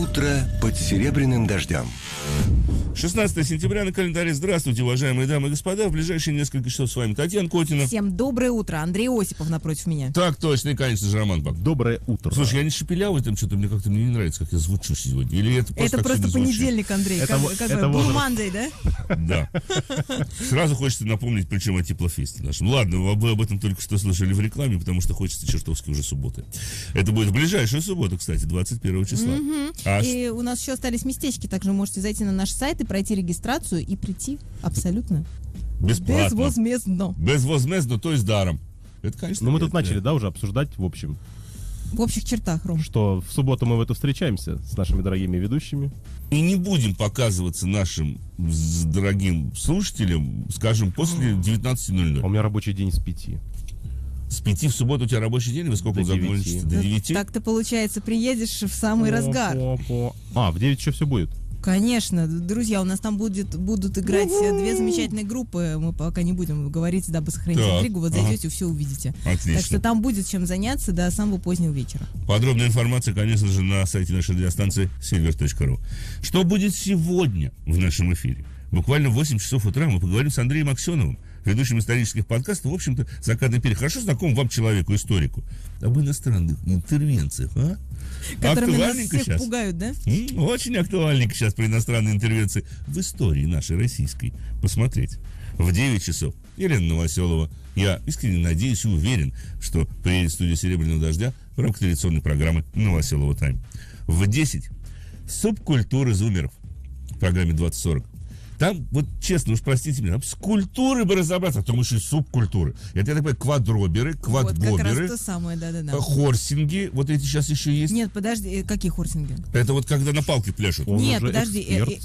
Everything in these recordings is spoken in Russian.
Утро под серебряным дождем. 16 сентября на календаре. Здравствуйте, уважаемые дамы и господа. В ближайшие несколько часов с вами Татьяна Котина. Всем доброе утро. Андрей Осипов напротив меня. Так точно, и, конечно же, Роман Пак. Доброе утро. Слушай, я не шепелявый, там что-то мне как-то не нравится, как я звучу сегодня. Или это просто понедельник, Андрей. Это Blue Monday, да? Да. Сразу хочется напомнить, причем о теплофесте нашем. Ладно, вы об этом только что слышали в рекламе, потому что хочется чертовски уже субботы. Это будет в ближайшую субботу, кстати, 21 числа. И у нас еще остались местечки, также можете зайти на наш сайт и пройти регистрацию и прийти абсолютно бесплатно. Безвозмездно. Безвозмездно, то есть даром. Это, конечно. Ну, мы тут начали, да, уже обсуждать, в общем. В общих чертах, Ром. Что в субботу мы в эту встречаемся с нашими дорогими ведущими. И не будем показываться нашим дорогим слушателям, скажем, после 19:00. А у меня рабочий день с 5. С 5 в субботу у тебя рабочий день, вы сколько загонитесь? До 9? Так-то, получается, приедешь в самый разгар. А, в 9 еще все будет. Конечно, друзья, у нас там будут играть две замечательные группы. Мы пока не будем говорить, дабы сохранить интригу. Вот зайдете, все увидите. Отлично. Так что там будет чем заняться до самого позднего вечера. Подробная информация, конечно же, на сайте нашей радиостанции silver.ru. Что будет сегодня в нашем эфире? Буквально в 8 часов утра мы поговорим с Андреем Аксеновым, ведущим исторических подкастов, в общем-то, «Закатный период». Хорошо знаком вам человеку, историку. Об иностранных интервенциях, а? Которыми нас всех сейчас пугают, да? Очень актуальненько сейчас про иностранные интервенции в истории нашей российской посмотреть. В 9 часов Елена Новоселова. Я искренне надеюсь и уверен, что приедет в студию «Серебряного дождя» в рамках традиционной программы «Новоселова Тайм». В 10 субкультуры зумеров в программе 2040. Там, вот честно, уж простите меня, там с культурой бы разобраться, а там еще и субкультуры. Это, я так понимаю, квадроберы, квадбоберы, вот как раз то самое, да. Хорсинги, вот эти сейчас еще есть. Нет, подожди, какие хорсинги? Это вот когда на палке пляшут. Нет, подожди.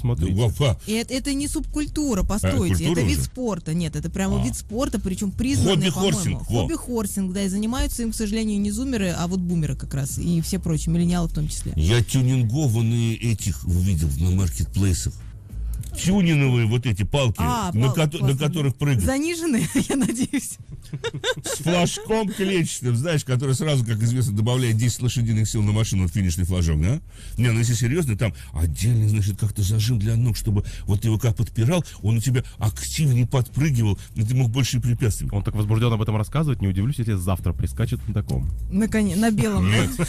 Это не субкультура, постойте, это вид спорта. Нет, это прямо вид спорта, причем признанный, по-моему. Хобби-хорсинг, да, и занимаются им, к сожалению, не зумеры, а вот бумеры как раз, и все прочие, миллениалы в том числе. Я тюнингованные этих увидел на маркетплейсах. Тюниновые вот эти палки, на которых прыгают. Заниженные, я надеюсь. С флажком клетчатым, знаешь, который сразу, как известно, добавляет 10 лошадиных сил на машину, вот финишный флажок, да? Не, ну если серьезно, там отдельный, значит, как-то зажим для ног, чтобы вот ты его как подпирал, он у тебя активнее подпрыгивал, и ты мог больше препятствий. Он так возбужденно об этом рассказывает, не удивлюсь, если завтра прискачет на таком. На белом.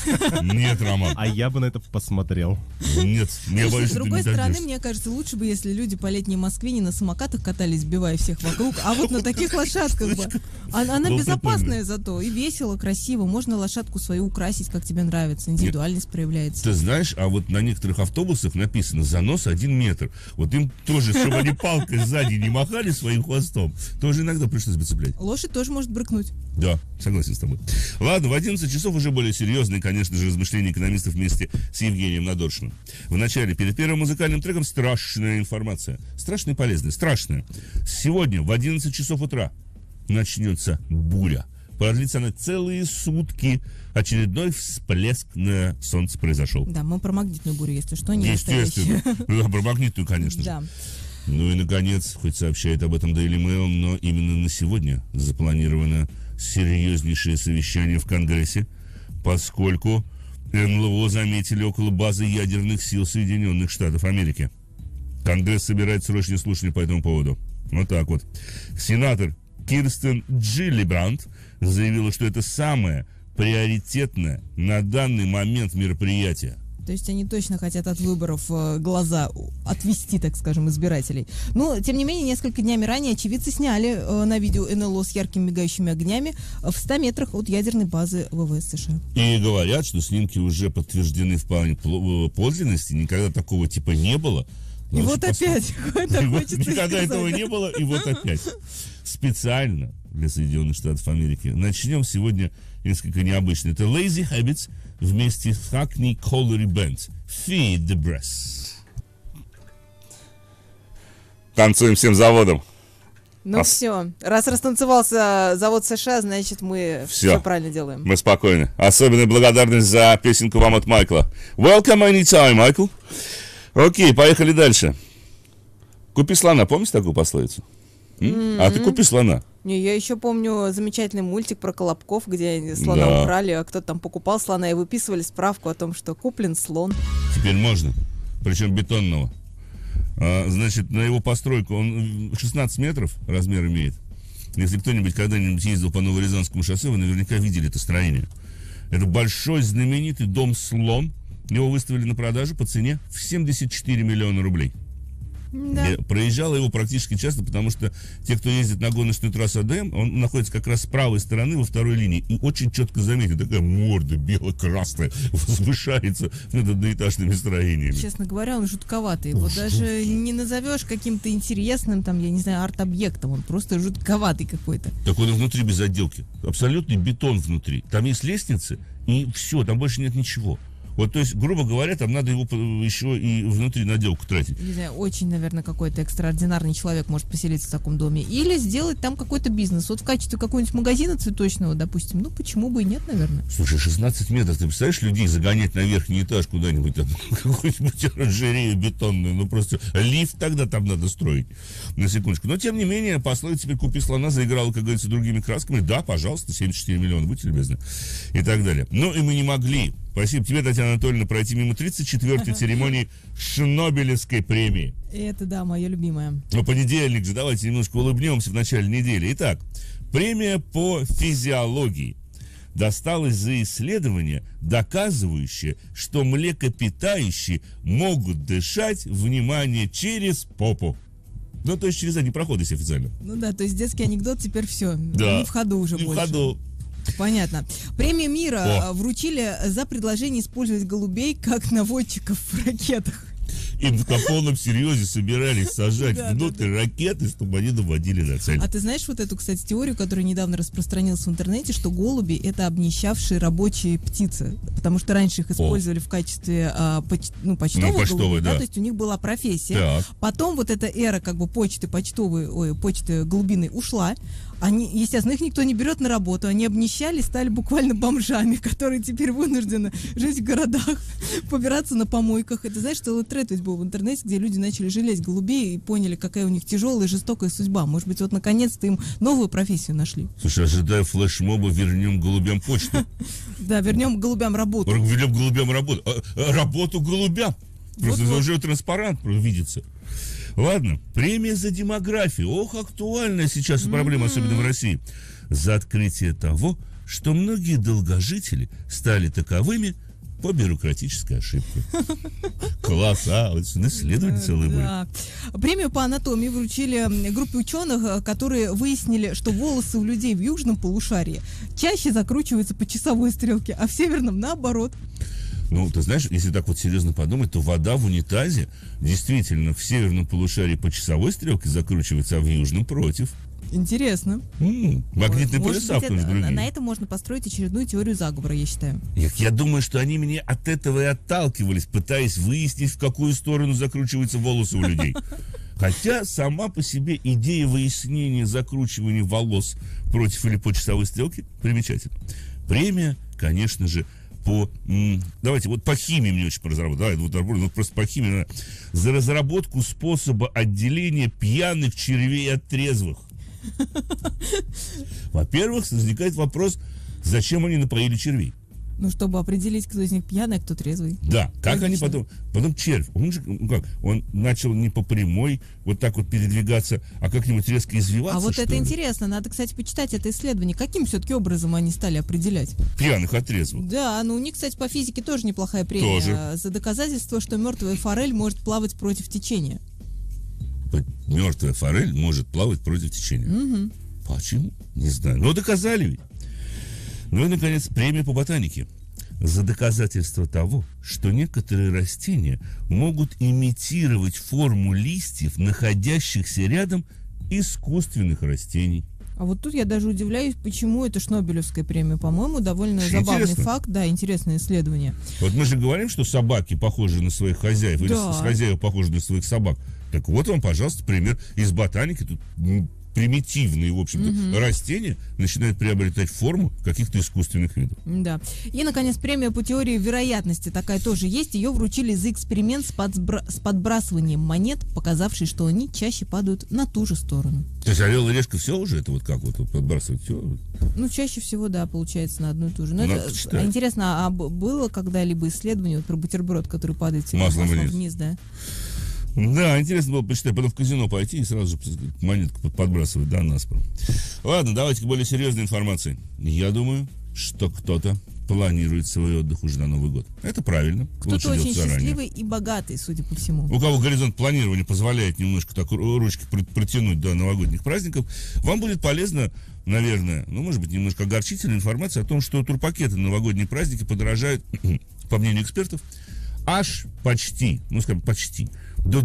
Нет, Роман. А я бы на это посмотрел. Нет, я боюсь, с другой стороны, мне кажется, лучше бы, если люди по летней Москве не на самокатах катались, сбивая всех вокруг, а вот на таких лошадках бы. Она безопасная зато и весело, красиво. Можно лошадку свою украсить, как тебе нравится. Индивидуальность проявляется. Ты знаешь, а вот на некоторых автобусах написано «занос 1 метр». Вот им тоже, чтобы они палкой сзади не махали своим хвостом, тоже иногда пришлось бы цеплять. Лошадь тоже может брыкнуть. Да, согласен с тобой. Ладно, в 11 часов уже более серьезные, конечно же, размышления экономистов вместе с Евгением Надоршиным. Вначале, перед первым музыкальным треком, страшная информация. Страшная и полезная. Страшная. Сегодня в 11 часов утра начнется буря. Продлится она целые сутки. Очередной всплеск на солнце произошел. Да, мы про магнитную бурю, если что, не естественно. Да, про магнитную, конечно же. Да. Ну и, наконец, хоть сообщает об этом Daily Mail, но именно на сегодня запланировано серьезнейшее совещание в Конгрессе, поскольку НЛО заметили около базы ядерных сил Соединенных Штатов Америки. Конгресс собирает срочные слушания по этому поводу. Вот так вот. Сенатор Кирстен Джиллибранд заявила, что это самое приоритетное на данный момент мероприятие. То есть они точно хотят от выборов глаза отвести, так скажем, избирателей. Но, тем не менее, несколько днями ранее очевидцы сняли на видео НЛО с яркими мигающими огнями в 100 метрах от ядерной базы ВВС США. И говорят, что снимки уже подтверждены в плане подлинности, никогда такого типа не было. И вот опять. Никогда этого не было, и вот опять. Специально для Соединенных Штатов Америки. Начнем сегодня несколько необычно. Это Lazy Habits вместе с Hackney Colliery Band. Feed the Brass. Танцуем всем заводом. Ну все, раз растанцевался завод США, значит мы все правильно делаем. Мы спокойны. Особенная благодарность за песенку вам от Майкла. Welcome anytime, Майкл. Окей, поехали дальше. Купи слона, помните такую пословицу? А ты купи слона. Не, я еще помню замечательный мультик про Колобков, где слона украли, а кто-то там покупал слона и выписывали справку о том, что куплен слон. Теперь можно, причем бетонного. Значит, на его постройку он 16 метров размер имеет. Если кто-нибудь когда-нибудь ездил по Новорязанскому шоссе, вы наверняка видели это строение. Это большой знаменитый дом «Слон». Его выставили на продажу по цене в 74 миллиона рублей. Да. Я проезжал его практически часто, потому что те, кто ездит на гоночную трассу АДМ, он находится как раз с правой стороны во второй линии. И очень четко заметен, такая морда бело-красная возвышается над одноэтажными строениями. Честно говоря, он жутковатый. Его даже не назовешь каким-то интересным, там, я не знаю, арт-объектом. Он просто жутковатый какой-то. Так он и внутри без отделки. Абсолютный бетон внутри. Там есть лестницы, и все, там больше нет ничего. Вот, то есть, грубо говоря, там надо его еще и внутри на отделку тратить. Не знаю, очень, наверное, какой-то экстраординарный человек может поселиться в таком доме. Или сделать там какой-то бизнес. Вот в качестве какого-нибудь магазина цветочного, допустим. Ну, почему бы и нет, наверное. Слушай, 16 метров. Ты представляешь, людей загонять на верхний этаж куда-нибудь, там, какую-нибудь оранжерею бетонную. Ну, просто лифт тогда там надо строить. На секундочку. Но, тем не менее, пословица «Теперь купи слона» заиграла, как говорится, другими красками. Да, пожалуйста, 74 миллиона, будьте любезны. И так далее. Ну, и мы не могли. Спасибо тебе, Татьяна Анатольевна, пройти мимо 34-й церемонии Шнобелевской премии. Это, да, моя любимая. Ну, понедельник же, давайте немножко улыбнемся в начале недели. Итак, премия по физиологии досталась за исследование, доказывающее, что млекопитающие могут дышать, внимание, через попу. Ну, то есть через задний проход, если официально. Ну да, то есть детский анекдот теперь все, да. Не в ходу уже не больше. В ходу. Понятно. Премию мира вручили за предложение использовать голубей как наводчиков в ракетах. Им на полном серьезе собирались сажать внутрь ракеты, чтобы они наводили на цель. А ты знаешь вот эту, кстати, теорию, которая недавно распространилась в интернете, что голуби — это обнищавшие рабочие птицы, потому что раньше их использовали в качестве почтовых голубей, да, то есть у них была профессия. Так. Потом вот эта эра как бы почты голубиной ушла. Они, естественно, их никто не берет на работу. Они обнищали, стали буквально бомжами, которые теперь вынуждены жить в городах, побираться на помойках. Это, знаешь, целый тред ведь был в интернете, где люди начали жалеть голубей и поняли, какая у них тяжелая и жестокая судьба. Может быть, вот наконец-то им новую профессию нашли. Слушай, ожидая флешмоба, вернем голубям почту. Да, вернем голубям работу. Вернем голубям работу. Работу голубям. Просто уже транспарант видится. Ладно, премия за демографию. Ох, актуальная сейчас проблема, особенно в России. За открытие того, что многие долгожители стали таковыми по бюрократической ошибке. Класс, исследование целое будет. Премию по анатомии вручили группе ученых, которые выяснили, что волосы у людей в южном полушарии чаще закручиваются по часовой стрелке, а в северном наоборот. Ну, ты знаешь, если так вот серьезно подумать, то вода в унитазе действительно в северном полушарии по часовой стрелке закручивается, а в южном против. Интересно. Магнитные полюса в том же другие. На этом можно построить очередную теорию заговора, я считаю. Я думаю, что они меня от этого и отталкивались, пытаясь выяснить, в какую сторону закручиваются волосы у людей. Хотя сама по себе идея выяснения закручивания волос против или по часовой стрелке примечательна. Премия, конечно же, давайте, вот по химии мне очень разработать. Давай, просто по химии. За разработку способа отделения пьяных червей от трезвых. Во-первых, возникает вопрос, зачем они напоили червей? Ну, чтобы определить, кто из них пьяный, а кто трезвый. Да, как логично. Они потом червь, он начал не по прямой вот так вот передвигаться, а как-нибудь резко извиваться. А вот это интересно, надо, кстати, почитать это исследование. Каким все-таки образом они стали определять? Пьяных от трезвых. Да, у них, кстати, по физике тоже неплохая премия. Тоже. За доказательство, что мертвая форель может плавать против течения. Мертвая форель может плавать против течения. Угу. Почему? Не знаю. Но доказали ведь. Ну и, наконец, премия по ботанике. За доказательство того, что некоторые растения могут имитировать форму листьев, находящихся рядом искусственных растений. А вот тут я даже удивляюсь, почему это Шнобелевская премия. По-моему, довольно забавный факт. Да, интересное исследование. Вот мы же говорим, что собаки похожи на своих хозяев, или хозяева похожи на своих собак. Так вот вам, пожалуйста, пример из ботаники. Тут примитивные, в общем-то, растения начинают приобретать форму каких-то искусственных видов. Да. И, наконец, премия по теории вероятности такая тоже есть. Ее вручили за эксперимент с подбрасыванием монет, показавший, что они чаще падают на ту же сторону. То есть орел и решка все уже? Это вот как вот подбрасывать все? Ну, чаще всего, да, получается на одну и ту же. Но это, интересно, а было когда-либо исследование вот про бутерброд, который падает маслом вниз, да? Да, интересно было почитать, потом в казино пойти и сразу же монетку подбрасывать, да, наспор. Ладно, давайте к более серьезной информации. Я думаю, что кто-то планирует свой отдых уже на Новый год. Это правильно. Кто-то очень счастливый и богатый, судя по всему. У кого горизонт планирования позволяет немножко так ручки протянуть до новогодних праздников, вам будет полезно, наверное, ну, может быть, немножко огорчительная информация о том, что турпакеты на новогодние праздники подорожают, по мнению экспертов, аж почти, ну, скажем, почти, до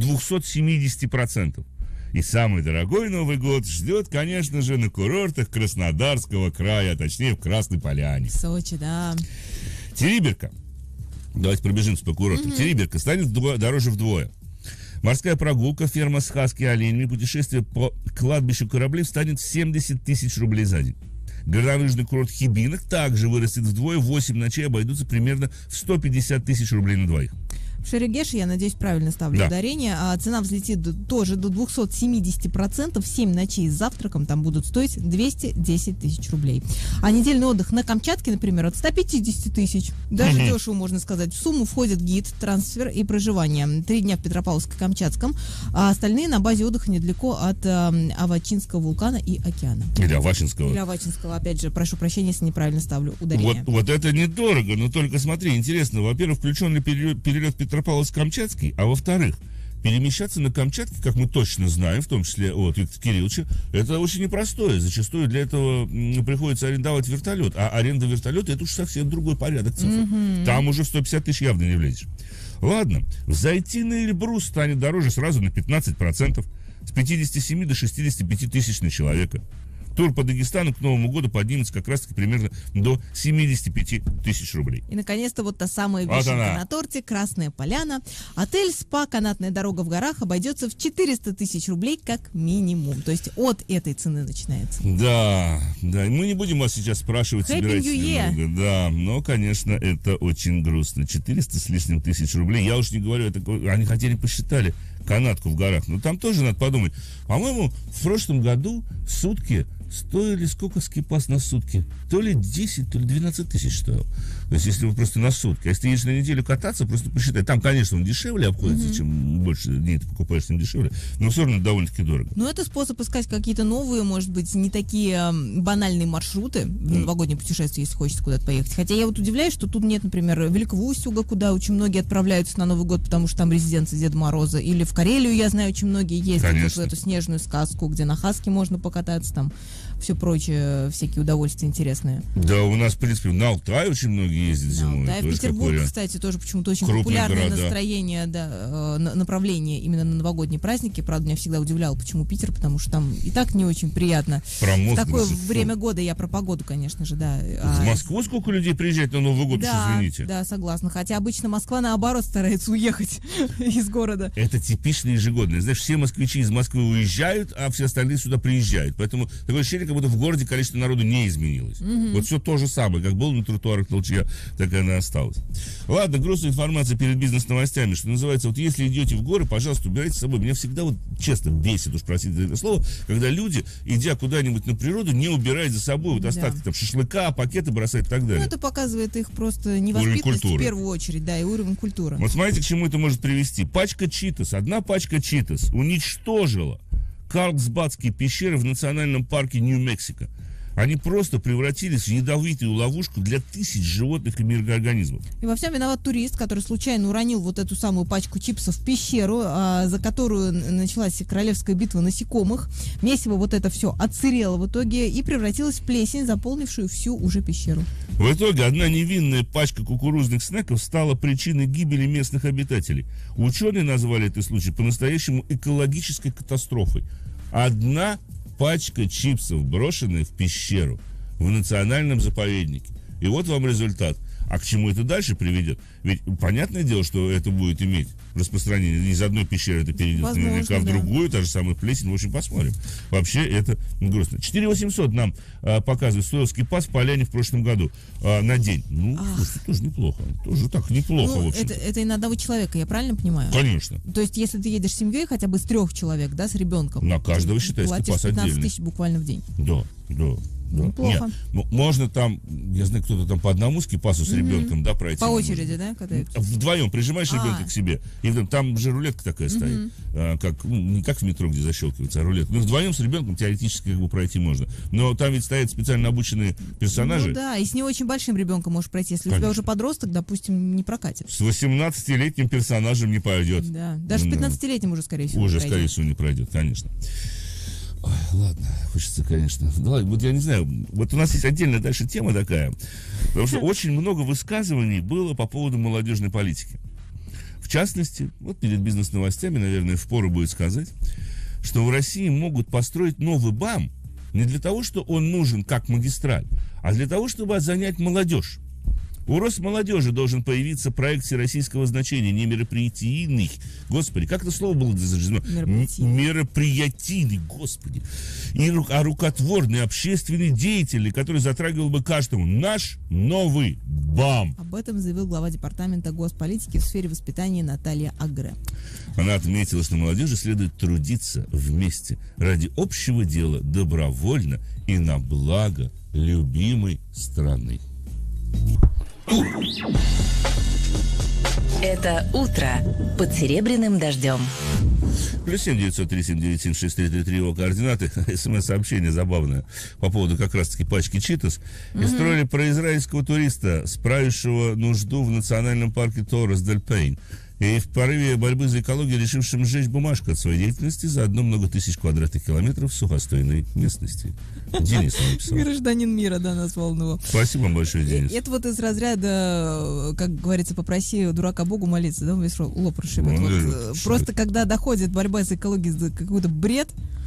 270%. И самый дорогой Новый год ждет, конечно же, на курортах Краснодарского края, а точнее в Красной Поляне. В Сочи, да. Териберка. Давайте пробежимся по курортам. Териберка станет дороже вдвое. Морская прогулка, ферма с хаски и оленями, путешествие по кладбищу кораблей станет в 70 тысяч рублей за день. Горнолыжный курорт Хибинок также вырастет вдвое, 8 ночей обойдутся примерно в 150 тысяч рублей на двоих. В Шерегеше, я надеюсь, правильно ставлю ударение, а цена взлетит тоже до 270%, 7 ночей с завтраком там будут стоить 210 тысяч рублей. А недельный отдых на Камчатке, например, от 150 тысяч. Даже дешево, можно сказать. В сумму входит гид, трансфер и проживание. 3 дня в Петропавловске-Камчатском, а остальные на базе отдыха недалеко от Авачинского вулкана и океана. Или Авачинского. Или Авачинского, опять же, прошу прощения, если неправильно ставлю ударение. Вот это недорого, но только смотри, интересно, во-первых, включен ли перелет Петропавловск-Камчатский, а во-вторых, перемещаться на Камчатке, как мы точно знаем, в том числе от Виктора Кирилловича, это очень непростое. Зачастую для этого приходится арендовать вертолет, а аренда вертолета — это уж совсем другой порядок цифр. Там уже в 150 тысяч явно не влезешь. Ладно, зайти на Эльбрус станет дороже сразу на 15%, с 57 до 65 тысяч на человека. Тур по Дагестану к Новому году поднимется как раз-таки примерно до 75 тысяч рублей. И, наконец-то, вот та самая вишенка на торте — Красная Поляна. Отель, спа, канатная дорога в горах обойдется в 400 тысяч рублей как минимум. То есть от этой цены начинается. Да, мы не будем вас сейчас спрашивать, собираетесь ли много. Да, но, конечно, это очень грустно. 400 с лишним тысяч рублей. Я уж не говорю, они хотели, посчитали канатку в горах. Но там тоже надо подумать. По-моему, в прошлом году сутки стоили сколько скипас на сутки? То ли 10, то ли 12 тысяч стоил. То есть, если вы просто на сутки. А если ты едешь на неделю кататься, просто посчитай. Там, конечно, он дешевле обходится, чем больше дней ты покупаешь, тем дешевле. Но все равно довольно-таки дорого. Ну, это способ искать какие-то новые, может быть, не такие банальные маршруты в новогоднее путешествие, если хочется куда-то поехать. Хотя я вот удивляюсь, что тут нет, например, Великого Устюга, куда очень многие отправляются на Новый год, потому что там резиденция Деда Мороза. Или в Карелию, я знаю, очень многие ездят вот в эту снежную сказку, где на хаске можно покататься, там все прочее, всякие удовольствия интересные. Да, у нас, в принципе, на Алтай очень многие ездят зимой. Да, в Петербург, кстати, тоже почему-то очень популярное настроение, направление именно на новогодние праздники. Правда, меня всегда удивляло, почему Питер, потому что там и так не очень приятно. В такое время года, я про погоду, конечно же, да. В Москву сколько людей приезжает на Новый год, извините? Да, согласна. Хотя обычно Москва, наоборот, старается уехать из города. Это типично ежегодное. Знаешь, все москвичи из Москвы уезжают, а все остальные сюда приезжают. Поэтому такое ощущение, как будто в городе количество народу не изменилось. Вот все то же самое, как было на тротуарах Толчья, так и она осталась. Ладно, грустная информация перед бизнес-новостями, что называется, вот если идете в горы, пожалуйста, убирайте с собой. Меня всегда вот честно бесит, уж простите за это слово, когда люди, идя куда-нибудь на природу, не убирают за собой вот остатки там шашлыка, пакеты бросают и так далее. Ну, это показывает их просто невоспитанность в первую очередь, да, и уровень культуры. Вот смотрите, к чему это может привести. Пачка Читос, одна пачка Читос уничтожила Карлсбадские пещеры в национальном парке Нью-Мексико. Они просто превратились в ядовитую ловушку для тысяч животных и микроорганизмов. И во всем виноват турист, который случайно уронил вот эту самую пачку чипсов в пещеру, за которую началась королевская битва насекомых. Месиво вот это все отсырело в итоге и превратилось в плесень, заполнившую всю уже пещеру. В итоге одна невинная пачка кукурузных снеков стала причиной гибели местных обитателей. Ученые назвали этот случай по-настоящему экологической катастрофой. Одна пачка чипсов, брошенная в пещеру в национальном заповеднике. И вот вам результат. А к чему это дальше приведет? Ведь понятное дело, что это будет иметь распространение. Из одной пещеры это перейдет наверняка в другую, та же самая плесень. В общем, посмотрим. Вообще это грустно. 4800 нам показывает Суэцкий пас в Поляне в прошлом году на день. Ну, слушайте, тоже неплохо. Тоже так неплохо, в общем. Это и на одного человека, я правильно понимаю? Конечно. То есть, если ты едешь с семьей, хотя бы с 3 человек, да, с ребенком. На каждого считается пас отдельный. 15 тысяч буквально в день. Да. Неплохо. Нет, можно там, я знаю, кто-то там по одному скипасу с ребенком, да, пройти. По очереди, да, катаются? Вдвоем прижимаешь ребенка к себе, и там же рулетка такая стоит, как, не как в метро, где защелкивается, а рулетка. Но вдвоем с ребенком теоретически как бы пройти можно. Но там ведь стоят специально обученные персонажи. Ну да, и с не очень большим ребенком можешь пройти. Если у тебя уже подросток, допустим, не прокатит. С 18-летним персонажем не пойдет. Да, даже с 15-летним уже, скорее всего, скорее всего, не пройдет, конечно. Ой, ладно, хочется, конечно. Да, вот я не знаю, вот у нас есть отдельная дальше тема такая, потому что очень много высказываний было по поводу молодежной политики. В частности, вот перед бизнес-новостями, наверное, впору будет сказать, что в России могут построить новый БАМ не для того, что он нужен как магистраль, а для того, чтобы занять молодежь. У Росмолодежи должен появиться проект всероссийского значения, не мероприятийный. Господи, как это слово было зажжено? Мероприятийный, господи. А рукотворный, общественный деятель, который затрагивал бы каждому. Наш новый БАМ. Об этом заявил глава департамента госполитики в сфере воспитания Наталья Агре. Она отметила, что молодежи следует трудиться вместе ради общего дела, добровольно и на благо любимой страны. Это утро под серебряным дождем. Плюс 7-903-797-6333 его координаты. СМС-сообщение забавное по поводу как раз-таки пачки Читос. История про израильского туриста, справившего нужду в национальном парке Торрес-дель-Пейн. И в порыве борьбы за экологию, решившим сжечь бумажку от своей деятельности, заодно много тысяч квадратных километров сухостойной местности. Денис написал. Гражданин мира, да, назвал его. Спасибо вам большое, Денис. Это вот из разряда, как говорится, попроси дурака Богу молиться, да, он весь лоб расшибет. Вот, просто когда доходит борьба с экологией до какой-то бред,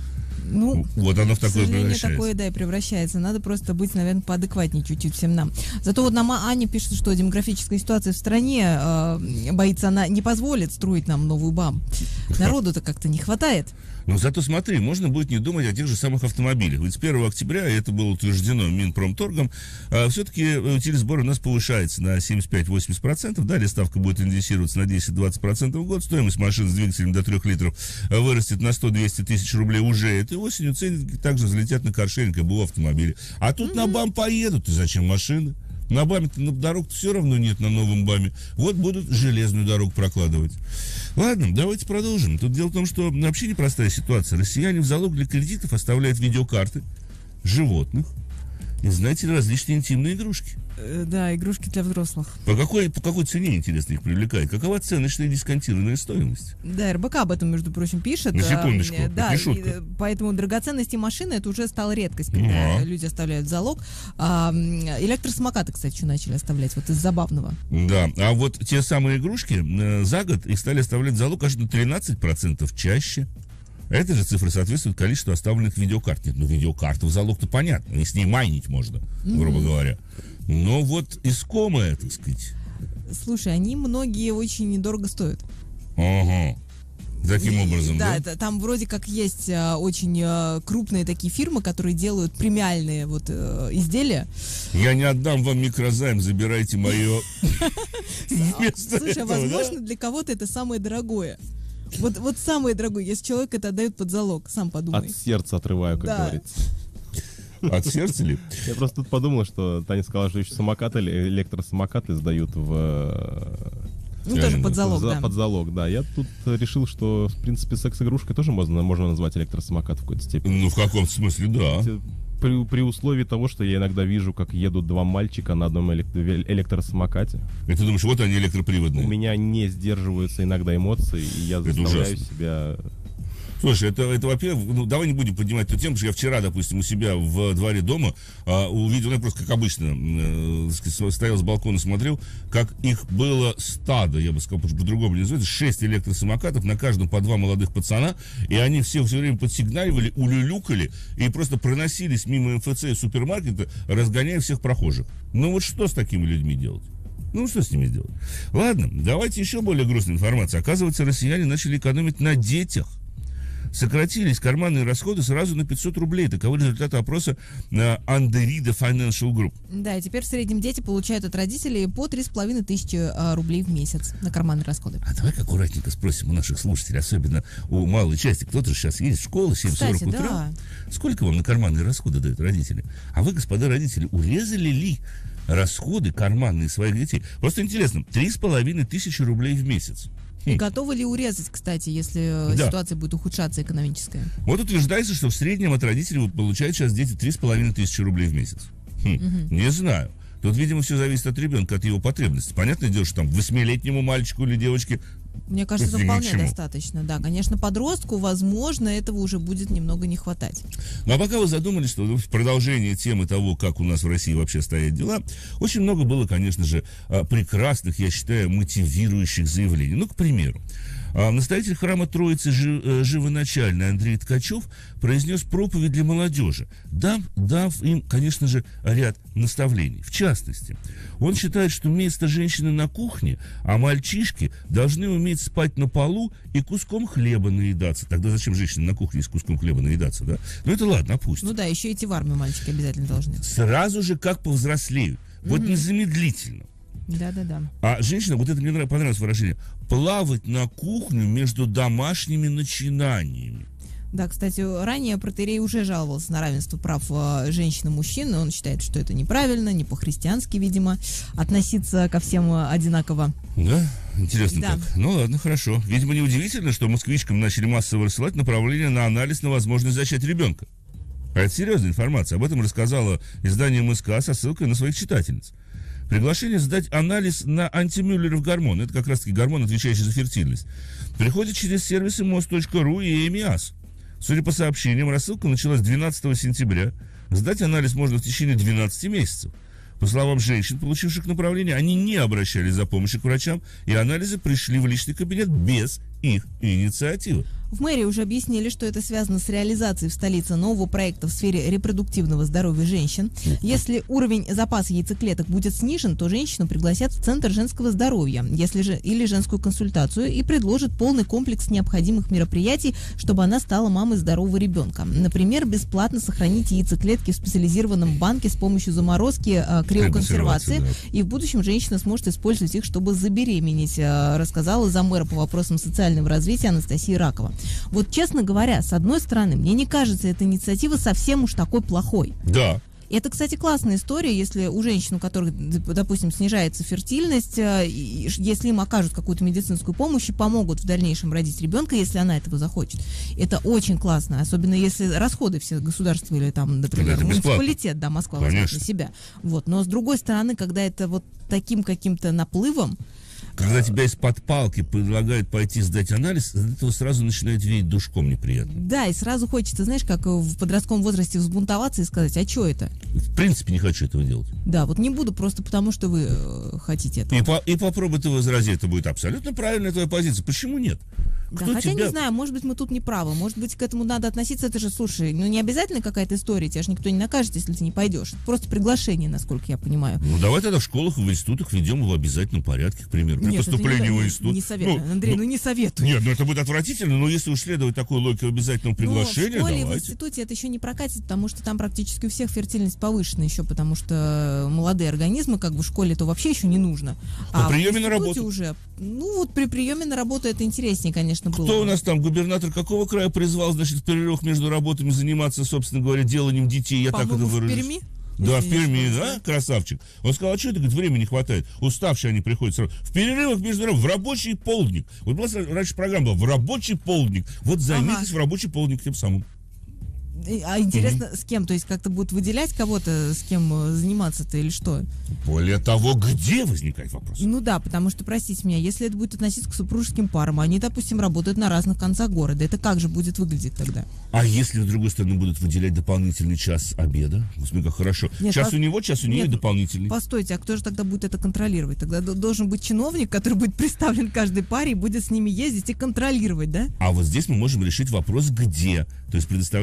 ну, вот оно в такое превращается. Такое, да, и превращается. Надо просто быть, наверное, поадекватнее чуть-чуть всем нам. Зато вот нам Аня пишет, что демографическая ситуация в стране, боится, она не позволит строить нам новую БАМ. Народу-то как-то не хватает. Но зато смотри, можно будет не думать о тех же самых автомобилях. Ведь с 1 октября, это было утверждено Минпромторгом, все-таки утилизбор у нас повышается на 75-80%. Далее ставка будет индексироваться на 10-20% в год. Стоимость машин с двигателем до 3 литров вырастет на 100-200 тысяч рублей уже этой осенью. Цены также взлетят на каршеринг и БУ автомобили. А тут на БАМ поедут. И зачем машины? На БАМе-то на дорог все равно нет, на новом БАМе. Вот будут железную дорогу прокладывать. Ладно, давайте продолжим. Тут дело в том, что вообще непростая ситуация. Россияне в залог для кредитов оставляют видеокарты животных и, знаете ли, различные интимные игрушки. Да, игрушки для взрослых. По какой цене, интересно, их привлекает? Какова оценочная дисконтированная стоимость? Да, РБК об этом, между прочим, пишет. На секундочку, да, это не шутка. Поэтому драгоценности машины, это уже стало редкость, когда люди оставляют залог. Электросамокаты, кстати, еще начали оставлять, вот из забавного. Да, а вот те самые игрушки, за год их стали оставлять залог аж на 13% чаще. Эта же цифра соответствует количеству оставленных видеокарт. Нет, ну видеокарту в залог-то понятно, и с ней майнить можно, грубо говоря. Но вот искомое, так сказать. Слушай, они многие очень недорого стоят. Ага. Таким образом, да? Да, там вроде как есть очень крупные такие фирмы, которые делают премиальные вот изделия. Я не отдам вам микрозайм, забирайте мое вместо Слушай, этого, возможно, для кого-то это самое дорогое. Вот самое дорогое, если человек это отдает под залог, сам подумай. От сердца отрываю, как говорится. От сердца ли? Я просто тут подумал, что Таня сказала, что еще самокаты, электросамокаты сдают ну, тоже под залог, да. Под залог, да. Я тут решил, что, в принципе, секс-игрушкой тоже можно назвать электросамокат в какой-то степени. Ну, в каком смысле, да. При условии того, что я иногда вижу, как едут два мальчика на одном электросамокате. И ты думаешь, вот они электроприводные? У меня не сдерживаются иногда эмоции, и я заставляю себя... Слушай, это во-первых, ну, давай не будем поднимать эту тему, потому что я вчера, допустим, у себя в дворе дома увидел, я просто как обычно стоял с балкона, смотрел, как их было стадо, я бы сказал, по-другому не называется, 6 электросамокатов, на каждом по 2 молодых пацана, и они все время подсигналивали, улюлюкали и просто проносились мимо МФЦ и супермаркета, разгоняя всех прохожих. Ну вот что с такими людьми делать? Ну, что с ними сделать? Ладно, давайте еще более грустную информацию. Оказывается, россияне начали экономить на детях. Сократились карманные расходы сразу на 500 рублей. Таковы результаты опроса Underida Financial Group. Да, и теперь в среднем дети получают от родителей по 3500 рублей в месяц на карманные расходы. А давай аккуратненько спросим у наших слушателей, особенно у малой части. Кто-то же сейчас едет в школу, 7:40 утра. Да. Сколько вам на карманные расходы дают родители? А вы, господа родители, урезали ли расходы карманные своих детей? Просто интересно, 3500 рублей в месяц. И готовы ли урезать, кстати, если ситуация будет ухудшаться экономическая? Вот утверждается, что в среднем от родителей получают сейчас дети 3500 рублей в месяц. Не знаю. Тут, видимо, все зависит от ребенка, от его потребностей. Понятное дело, что там 8-летнему мальчику или девочке, мне кажется, это вполне достаточно. Да, конечно, подростку, возможно, этого уже будет немного не хватать. Ну, а пока вы задумались, что в продолжение темы того, как у нас в России вообще стоят дела, очень много было, конечно же, прекрасных, я считаю, мотивирующих заявлений. Ну, к примеру, настоятель храма Троицы Живоначальной Андрей Ткачев произнес проповедь для молодежи, дав им, конечно же, ряд наставлений. В частности, он считает, что место женщины на кухне, а мальчишки должны уметь спать на полу и куском хлеба наедаться. Тогда зачем женщине на кухне с куском хлеба наедаться, да? Ну это ладно, опустим. Ну да, еще идти в армию мальчики обязательно должны. Сразу же как повзрослеют. Вот незамедлительно. Да. А женщина, вот это мне понравилось выражение, плавать на кухню между домашними начинаниями. Да, кстати, ранее протоиерей уже жаловался на равенство прав женщин и мужчин. Он считает, что это неправильно, не по-христиански, видимо, относиться ко всем одинаково. Да? Интересно как. Ну ладно, хорошо. Видимо, неудивительно, что москвичкам начали массово рассылать направление на анализ на возможность зачать ребенка. А это серьезная информация. Об этом рассказало издание МСК со ссылкой на своих читательниц. Приглашение сдать анализ на антимюллеров гормон. Это как раз-таки гормон, отвечающий за фертильность. Приходит через сервисы МОЗ.ру и ЭМИАС. Судя по сообщениям, рассылка началась 12 сентября. Сдать анализ можно в течение 12 месяцев. По словам женщин, получивших направление, они не обращались за помощью к врачам, и анализы пришли в личный кабинет без их инициативы. В мэрии уже объяснили, что это связано с реализацией в столице нового проекта в сфере репродуктивного здоровья женщин. Если уровень запаса яйцеклеток будет снижен, то женщину пригласят в Центр женского здоровья или женскую консультацию и предложат полный комплекс необходимых мероприятий, чтобы она стала мамой здорового ребенка. Например, бесплатно сохранить яйцеклетки в специализированном банке с помощью заморозки, криоконсервации, да. И в будущем женщина сможет использовать их, чтобы забеременеть, рассказала замэра по вопросам социального развития Анастасия Ракова. Вот, честно говоря, с одной стороны, мне не кажется эта инициатива совсем уж такой плохой. Да. Это, кстати, классная история, если у женщин, у которых, допустим, снижается фертильность, если им окажут какую-то медицинскую помощь и помогут в дальнейшем родить ребенка, если она этого захочет. Это очень классно, особенно если расходы все государства или там, например, муниципалитет, да, Москва возьмет на себя. Вот. Но с другой стороны, когда это вот таким каким-то наплывом, когда тебя из-под палки предлагают пойти сдать анализ, от этого сразу начинает веять душком неприятно. Да, и сразу хочется, знаешь, как в подростковом возрасте взбунтоваться и сказать, а что это? В принципе, не хочу этого делать. Да, вот не буду просто потому, что вы хотите этого. И попробуй ты возразить, это будет абсолютно правильная твоя позиция. Почему нет? Да, хотя не знаю, может быть, мы тут не правы, может быть, к этому надо относиться, это же, слушай, ну не обязательно какая-то история, тебя же никто не накажет, если ты не пойдешь. Это просто приглашение, насколько я понимаю. Ну давай тогда в школах и в институтах ведем в обязательном порядке, к примеру, при поступлении в институт. Не советую, Андрей, не советую. Нет, это будет отвратительно, но если уж следовать такой логике обязательного приглашения, в школе и в институте это еще не прокатит, потому что там практически у всех фертильность повышена еще, потому что молодые организмы, как бы в школе это вообще еще не нужно. А при приеме на работу уже, ну вот при приеме на работу это интереснее, конечно, было. Кто у нас там, губернатор какого края призвал, значит, в перерывах между работами заниматься, собственно говоря, деланием детей? Я так это выражусь. В Перми? Да, в Перми, да, красавчик. Он сказал, а что это, говорит, времени не хватает. Уставшие они приходят сразу. В перерывах между в рабочий полдник. Вот была раньше программа была в рабочий полдник. Вот займитесь в рабочий полдник тем самым. А интересно, с кем? То есть как-то будут выделять кого-то, с кем заниматься-то или что? Более того, где возникает вопрос? Ну да, потому что, простите меня, если это будет относиться к супружеским парам, они, допустим, работают на разных концах города, это как же будет выглядеть тогда? А если, с другой стороны, будут выделять дополнительный час обеда? Смотри, как хорошо. Нет, час у него, час у нее дополнительный. Постойте, а кто же тогда будет это контролировать? Тогда должен быть чиновник, который будет представлен каждой паре и будет с ними ездить и контролировать, да? А вот здесь мы можем решить вопрос, где. То есть предоставлять специальные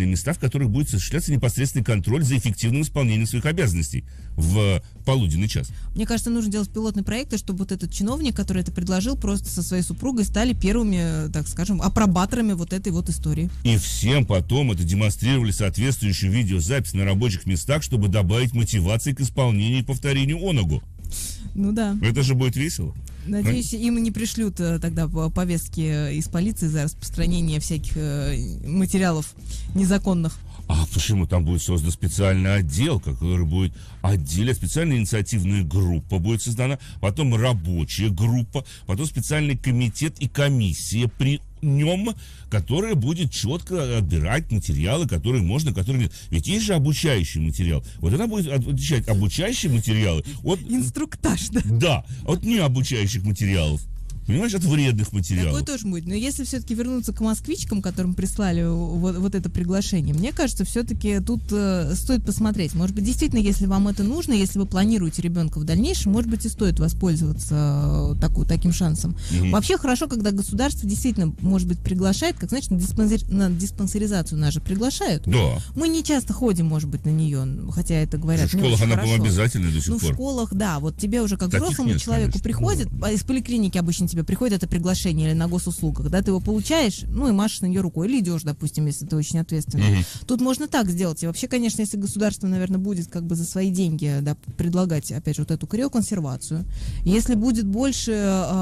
специальные места, в которых будет осуществляться непосредственный контроль за эффективным исполнением своих обязанностей в полуденный час. Мне кажется, нужно делать пилотные проекты, чтобы вот этот чиновник, который это предложил, просто со своей супругой стали первыми, так скажем, апробаторами вот этой вот истории. И всем потом это демонстрировали соответствующую видеозапись на рабочих местах, чтобы добавить мотивации к исполнению и повторению оногу. Ну да. Это же будет весело. Надеюсь, им не пришлют тогда повестки из полиции за распространение всяких материалов незаконных. А почему? Там будет создан специальный отдел, который будет отделять, специальная инициативная группа будет создана, потом рабочая группа, потом специальный комитет и комиссия при нем, которая будет четко отбирать материалы, которые можно, которые нет. Ведь есть же обучающий материал. Вот она будет отличать обучающие материалы от... Инструктаж, да? Да, от необучающих материалов. Понимаешь, от вредных материалов. Такое тоже будет. Но если все-таки вернуться к москвичкам, которым прислали вот это приглашение, мне кажется, все-таки тут стоит посмотреть. Может быть, действительно, если вам это нужно, если вы планируете ребенка в дальнейшем, может быть, и стоит воспользоваться таким шансом. Вообще хорошо, когда государство действительно, может быть, приглашает, как, значит, на диспансеризацию нас же приглашают. Да. Мы не часто ходим, может быть, на нее, хотя это говорят. В школах она, по-моему, обязательна до сих пор. В школах, да. Вот тебе уже как взрослому человеку приходит, из поликлиники обычно тебе приходит это приглашение или на госуслугах, да, ты его получаешь, ну и машешь на нее рукой, или идешь, допустим, если ты очень ответственный. Тут можно так сделать. И вообще, конечно, если государство, наверное, будет как бы за свои деньги, да, предлагать, опять же, вот эту криоконсервацию, если будет больше,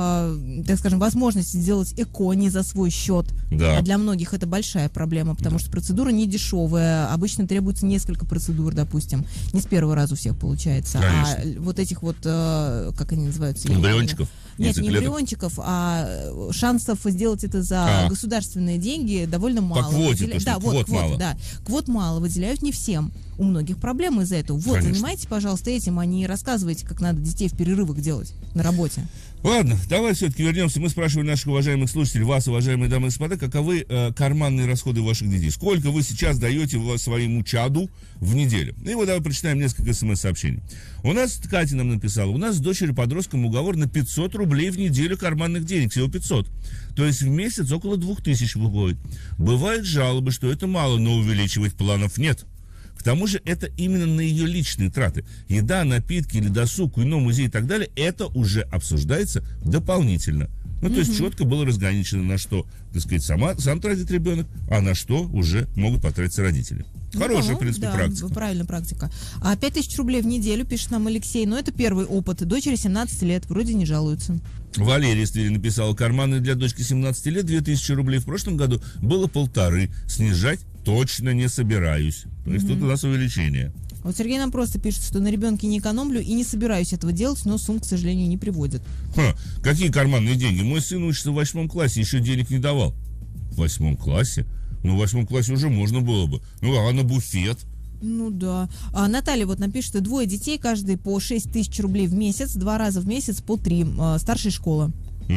так скажем, возможности сделать эко не за свой счет, да. А для многих это большая проблема, потому что процедура не дешевая, обычно требуется несколько процедур, допустим, не с первого раза у всех получается, конечно. А вот этих вот, как они называются? Эмбриончиков? Нет, не эмбриончиков, а шансов сделать это за государственные деньги довольно мало. По квоте, квот мало. Да, квот мало, выделяют не всем. У многих проблем из-за этого. Вот, конечно. Занимайтесь, пожалуйста, этим, а не рассказывайте, как надо детей в перерывах делать на работе. Ладно, давай все-таки вернемся. Мы спрашивали наших уважаемых слушателей, вас, уважаемые дамы и господа, каковы карманные расходы ваших детей? Сколько вы сейчас даете своему чаду в неделю? И вот давай прочитаем несколько смс-сообщений. У нас, Катя нам написала, у нас с дочерью-подростком уговор на 500 рублей в неделю карманных денег, всего 500. То есть в месяц около 2000 выходит. Бывают жалобы, что это мало, но увеличивать планов нет. К тому же это именно на ее личные траты. Еда, напитки или досуг, кино, музей и так далее, это уже обсуждается дополнительно. Ну, то есть четко было разграничено, на что, так сказать, сам тратит ребенок, а на что уже могут потратиться родители. Хорошая, в принципе, да, практика. Правильная практика. 5000 рублей в неделю, пишет нам Алексей, но это первый опыт. Дочери 17 лет, вроде не жалуются. Валерия из Твери написала, карманы для дочки 17 лет 2000 рублей. В прошлом году было 1500. Снижать точно не собираюсь. То есть тут у нас увеличение. Вот Сергей нам просто пишет, что на ребенке не экономлю и не собираюсь этого делать, но сумм, к сожалению, не приводит. Какие карманные деньги? Мой сын учится в 8 классе, еще денег не давал. В 8 классе? Ну, в 8 классе уже можно было бы. Ну, а на буфет? Ну да. Наталья вот напишет, что 2 детей, каждый по 6000 рублей в месяц, 2 раза в месяц по 3. Старшая школа.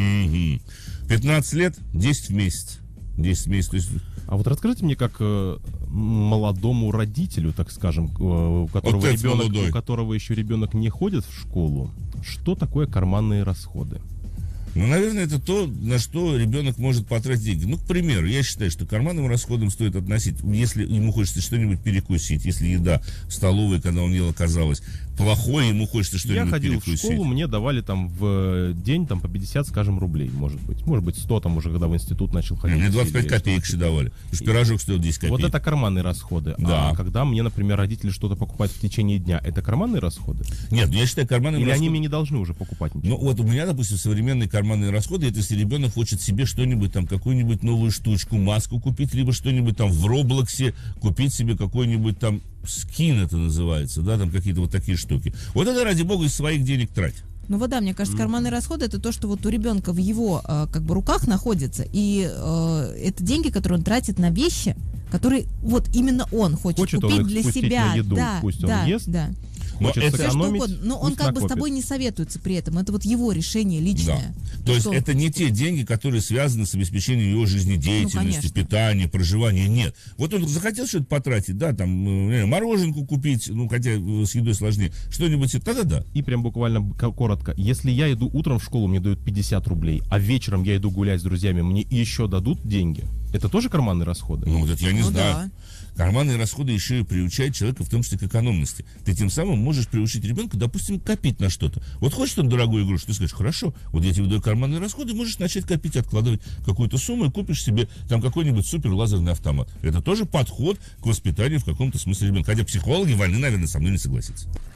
15 лет, 10 в месяц. 10 в месяц, то есть... А вот расскажите мне, как молодому родителю, так скажем, у которого еще ребенок не ходит в школу, что такое карманные расходы? Ну, наверное, это то, на что ребенок может потратить деньги. Ну, к примеру, я считаю, что карманным расходом стоит относить, если ему хочется что-нибудь перекусить, если еда в столовой, когда он ел, оказалась плохой, ему хочется что-нибудь перекусить. Я ходил в школу, мне давали там в день там по 50, скажем, рублей, может быть 100 там уже, когда в институт начал ходить. Мне 25 копеек еще давали, потому что пирожок стоил 10 копеек. Вот это карманные расходы. Да. А когда мне, например, родители что-то покупают в течение дня, это карманные расходы? Нет, я считаю карманные расходы. Или они мне не должны уже покупать ничего? Ну, вот у меня, допустим, современные карманные расходы, это если ребенок хочет себе что-нибудь там, какую-нибудь новую штучку, маску купить, либо что-нибудь там в Роблоксе, купить себе какой-нибудь там скин, это называется, да, там какие-то вот такие штуки. Вот это, ради бога, из своих денег трать. Ну вот да, мне кажется, карманные расходы это то, что вот у ребенка в его как бы руках находится, и это деньги, которые он тратит на вещи, которые вот именно он хочет купить он для себя. На еду, да, пусть да, он ест. Да. Хочет Все что сэкономить, угодно, но он как накопит. бы с тобой не советуется при этом. Это вот его решение личное. Да. То есть это не те деньги, которые связаны с обеспечением его жизнедеятельности, питания, проживания. Нет. Вот он захотел что-то потратить, да, там мороженку купить, ну хотя с едой сложнее, что-нибудь, да. И прям буквально коротко. Если я иду утром в школу, мне дают 50 рублей, а вечером я иду гулять с друзьями, мне еще дадут деньги? Это тоже карманные расходы? Ну, вот это я не знаю. Да. Карманные расходы еще и приучают человека в том числе к экономности. Ты тем самым можешь приучить ребенка, допустим, копить на что-то. Вот хочешь он дорогую игрушку, ты скажешь, хорошо, вот я тебе даю карманные расходы, можешь начать копить, откладывать какую-то сумму и купишь себе там какой-нибудь супер лазерный автомат. Это тоже подход к воспитанию в каком-то смысле ребенка. Хотя психологи вольны, наверное, со мной не согласиться.